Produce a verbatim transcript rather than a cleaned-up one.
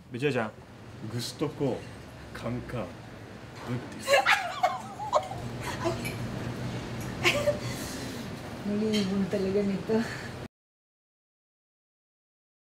Beja dyan. Gusto ko kang ka buntis. Nalilibong talaga nito.